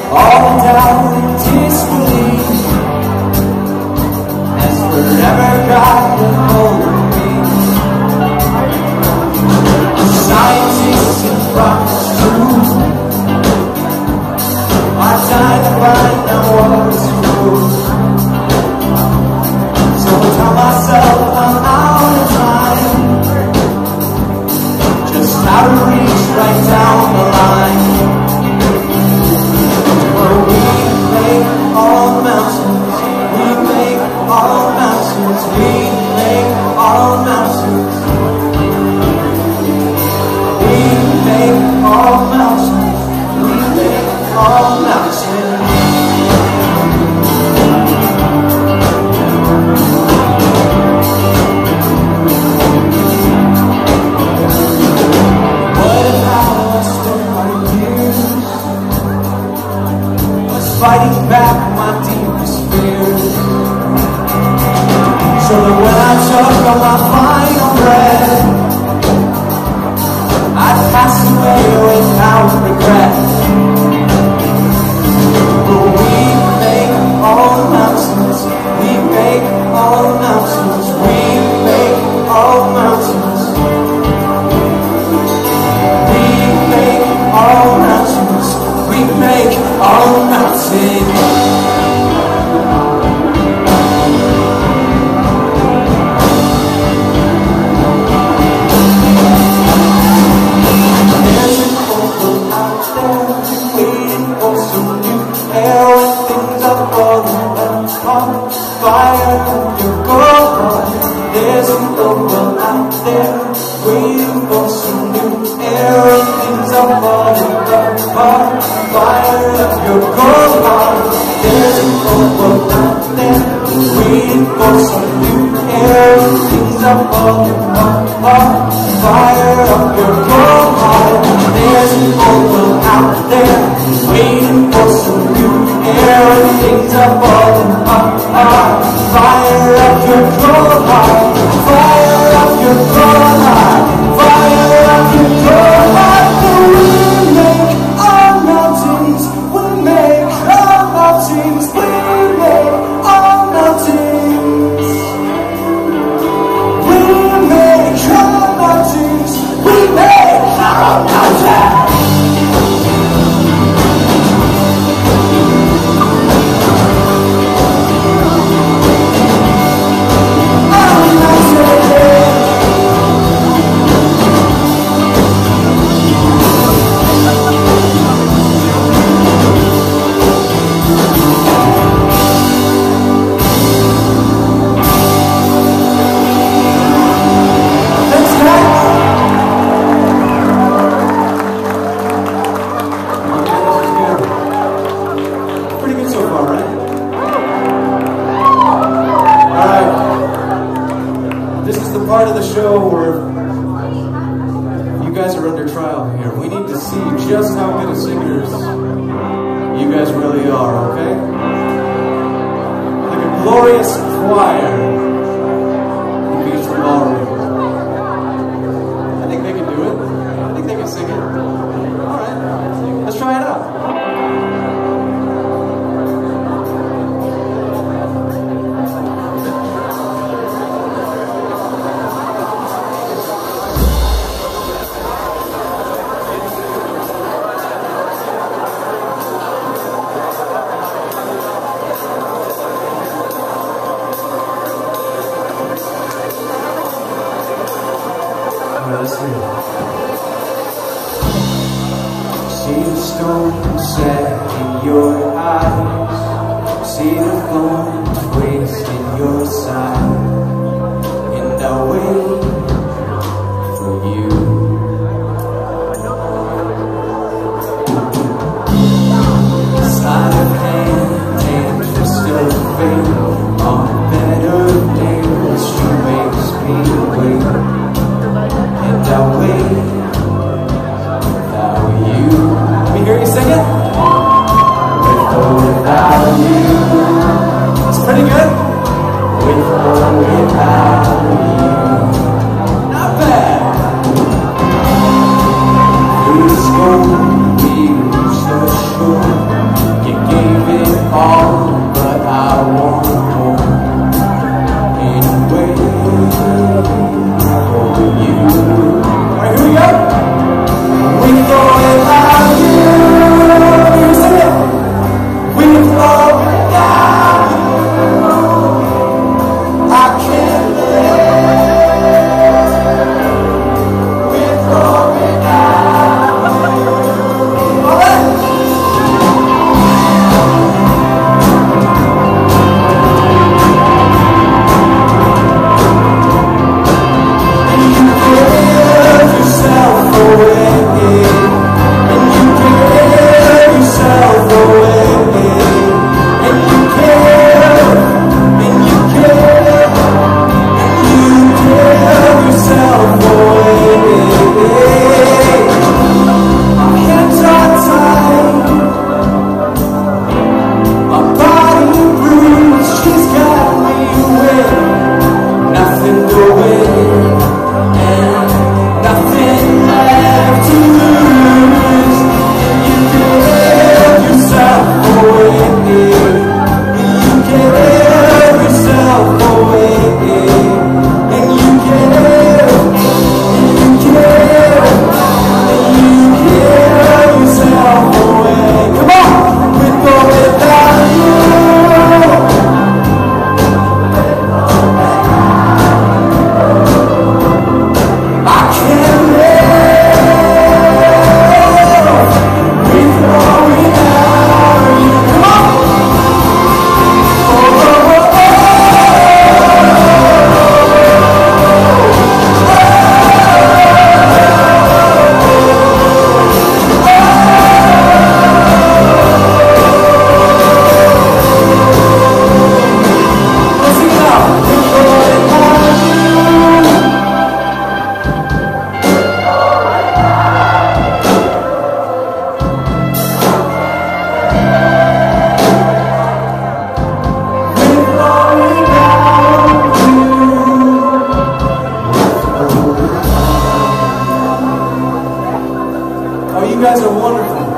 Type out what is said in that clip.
all doubt and disbelief, as forever God will hold me. Scientists and prophets too are trying to find out what's true. So I tell myself I'm out of time, just how to reach right down the line. Where we make all mountains, we make all mountains, we make all mountains. We make all mountains, we make all mountains. What if I was still fighting back my deepest fears, so that when I took on my final breath, I'd pass away without regret. But we make all mountains, we make all mountains, we make all mountains. We make all mountains, we make all mountains. There's an open out there waiting for some new air when things are falling apart. Fire you go on. There's an open out there waiting for some new air when things are falling apart. Fire up your cold heart. There's an open out there waiting for some new air when things are falling apart. Fire up your cold heart. There's an open out there waiting for some new air when things are falling apart. Fire up your cold heart. Fire up your cold heart. Fire up your cold heart. We make our mountains. We make our mountains. We make our mountains. We make our mountains. We make our mountains. Part of the show where you guys are under trial here. We need to see just how good of singers you guys really are, okay? Like a glorious choir in Beachland Ballroom. I think they can do it. I think they can sing it. Alright, let's try it out. See the stone set in your eyes, see the thorn twist in your side, and I wait for you. Sleight of hand and twist of fate, on better days she makes me wait, and I wait. Hear you sing it? With or without you. It's pretty good. With or without you. so wonderful.